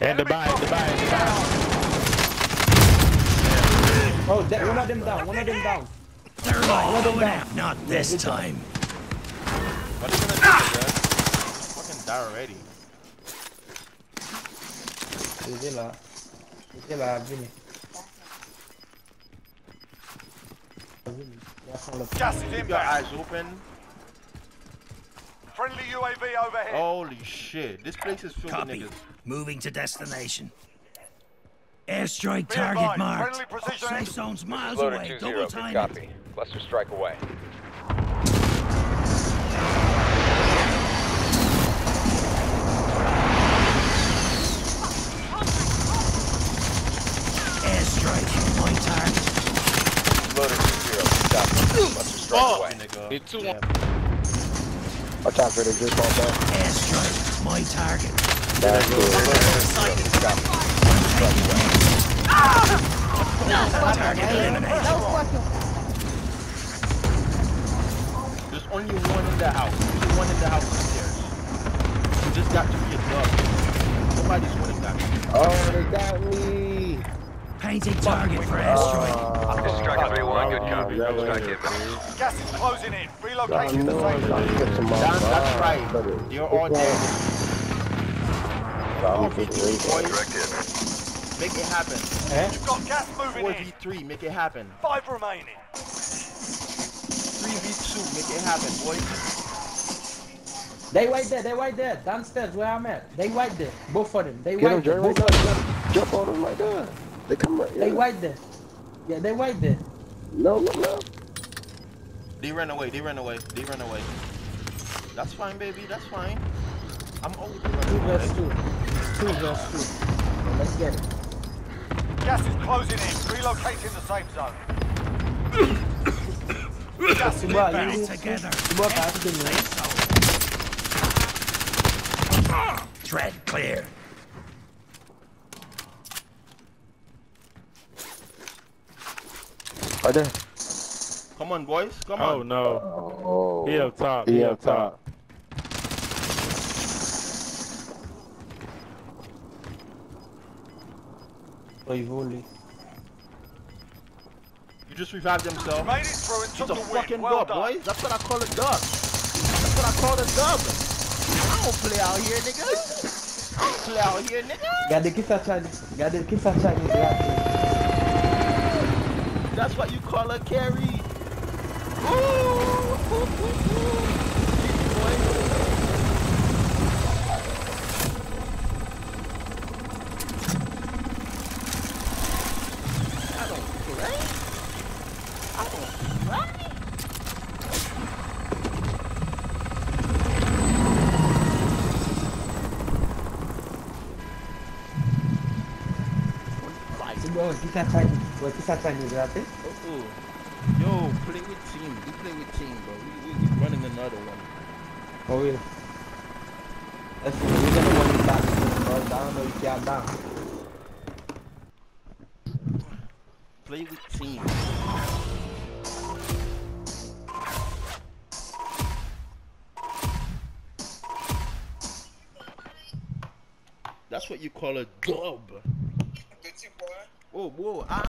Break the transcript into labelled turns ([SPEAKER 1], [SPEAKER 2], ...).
[SPEAKER 1] And the buy.
[SPEAKER 2] Oh, one of them down. One of them down.
[SPEAKER 3] They're like going out. Not this time.
[SPEAKER 1] What are you gonna do, guys? Fucking die already.
[SPEAKER 2] Vini.
[SPEAKER 4] Gas is
[SPEAKER 1] Keep your
[SPEAKER 4] inbound.
[SPEAKER 1] eyes open.
[SPEAKER 4] Friendly UAV overhead.
[SPEAKER 1] Holy shit. This place is filled with
[SPEAKER 3] Copy.
[SPEAKER 1] niggas.
[SPEAKER 3] Moving to destination. Airstrike
[SPEAKER 4] Be
[SPEAKER 3] target
[SPEAKER 4] advised,
[SPEAKER 3] marked.
[SPEAKER 4] friendly precision
[SPEAKER 3] Safe
[SPEAKER 4] aim.
[SPEAKER 3] zone's miles
[SPEAKER 5] Loader
[SPEAKER 3] away.
[SPEAKER 5] 2-0,
[SPEAKER 3] Double
[SPEAKER 5] good
[SPEAKER 3] time it.
[SPEAKER 5] copy. Cluster strike away.
[SPEAKER 3] Airstrike. My target.
[SPEAKER 5] Loader 2-0, good copy. Cluster strike away.
[SPEAKER 1] Nigga.
[SPEAKER 6] Hit 2
[SPEAKER 1] Yeah.
[SPEAKER 7] Watch out for the just fall back.
[SPEAKER 3] Airstrike. My target.
[SPEAKER 7] That's good.
[SPEAKER 3] Target eliminated.
[SPEAKER 1] There's only one in the house. Only one in the house upstairs. You just got to be a dog. Nobody's winning that.
[SPEAKER 7] Oh, they got me.
[SPEAKER 3] Painting target for airstrike.
[SPEAKER 5] This is Striker 3-1, good copy.
[SPEAKER 7] yeah,
[SPEAKER 5] Strike
[SPEAKER 7] yeah.
[SPEAKER 5] inbound.
[SPEAKER 4] Gas is closing in.
[SPEAKER 7] I
[SPEAKER 4] Relocating
[SPEAKER 7] know
[SPEAKER 4] the
[SPEAKER 7] I'm
[SPEAKER 4] safe
[SPEAKER 7] trying to
[SPEAKER 4] zone.
[SPEAKER 7] get some more.
[SPEAKER 1] That's right. You're all dead.
[SPEAKER 7] I'm getting ready.
[SPEAKER 1] Make it happen.
[SPEAKER 4] You've got gas moving in.
[SPEAKER 1] 4v3, make it happen.
[SPEAKER 4] 5 remaining.
[SPEAKER 1] 3v2, make it happen, boy.
[SPEAKER 2] They right there. Downstairs where I'm at. They right there. Both of them. They
[SPEAKER 7] Get him,
[SPEAKER 2] right there.
[SPEAKER 7] Jerry.
[SPEAKER 2] Both
[SPEAKER 7] Right
[SPEAKER 2] of them.
[SPEAKER 7] now. Jump on him like that. They come right.
[SPEAKER 2] They
[SPEAKER 7] Yeah.
[SPEAKER 2] right there. Yeah, they right there.
[SPEAKER 7] No.
[SPEAKER 1] They ran away. That's fine, baby, that's fine. I'm always
[SPEAKER 2] Two
[SPEAKER 1] running away.
[SPEAKER 2] versus two. Two versus two. Let's get it.
[SPEAKER 4] Gas is closing in. Relocating the safe zone. Gas is
[SPEAKER 2] Well,
[SPEAKER 4] inbound.
[SPEAKER 2] you-
[SPEAKER 3] Together.
[SPEAKER 2] Both have to know.
[SPEAKER 3] Tread clear.
[SPEAKER 7] Right there.
[SPEAKER 1] Come on, boys, come
[SPEAKER 6] Oh
[SPEAKER 1] on.
[SPEAKER 6] no.
[SPEAKER 7] Oh.
[SPEAKER 6] He up top.
[SPEAKER 7] He up top.
[SPEAKER 2] Only.
[SPEAKER 1] You just revived himself.
[SPEAKER 4] Made it through and
[SPEAKER 1] He's
[SPEAKER 4] took
[SPEAKER 1] a
[SPEAKER 4] the win.
[SPEAKER 1] fucking
[SPEAKER 4] Well
[SPEAKER 1] dub,
[SPEAKER 4] done.
[SPEAKER 1] boys. That's what I call a dub. That's what I call a dub. I don't play out here, nigga. I don't play out here, nigga.
[SPEAKER 2] Gade kisa chani gratis.
[SPEAKER 1] That's what you call a carry. Ooh. I don't play.
[SPEAKER 2] Kisa chani gratis.
[SPEAKER 1] Oh, yo, play with team. We play with team, bro. We running another one.
[SPEAKER 2] For real. Let's see. We're gonna run it back. I don't know if you're down.
[SPEAKER 1] Play with team. That's what you call a dub. Whoa,